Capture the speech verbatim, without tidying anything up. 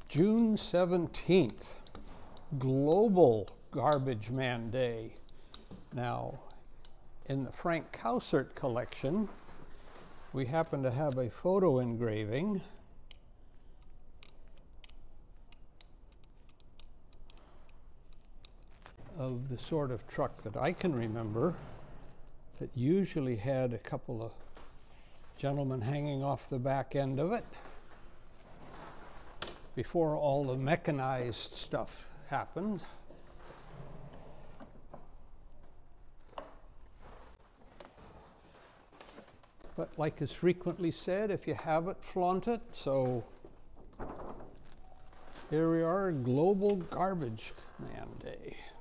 June seventeenth, Global Garbage Man Day. Now, in the Frank Cowsert Collection, we happen to have a photo engraving of the sort of truck that I can remember that usually had a couple of gentlemen hanging off the back end of it before all the mechanized stuff happened. But like is frequently said, if you have it, flaunt it. So here we are, Global Garbage Man Day.